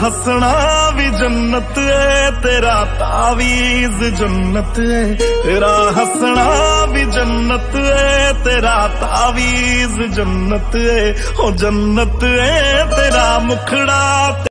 हसना भी जन्नत है, तेरा तावीज जन्नत है। तेरा हसना भी जन्नत है, तेरा तावीज जन्नत है। ओ जन्नत है तेरा मुखड़ा।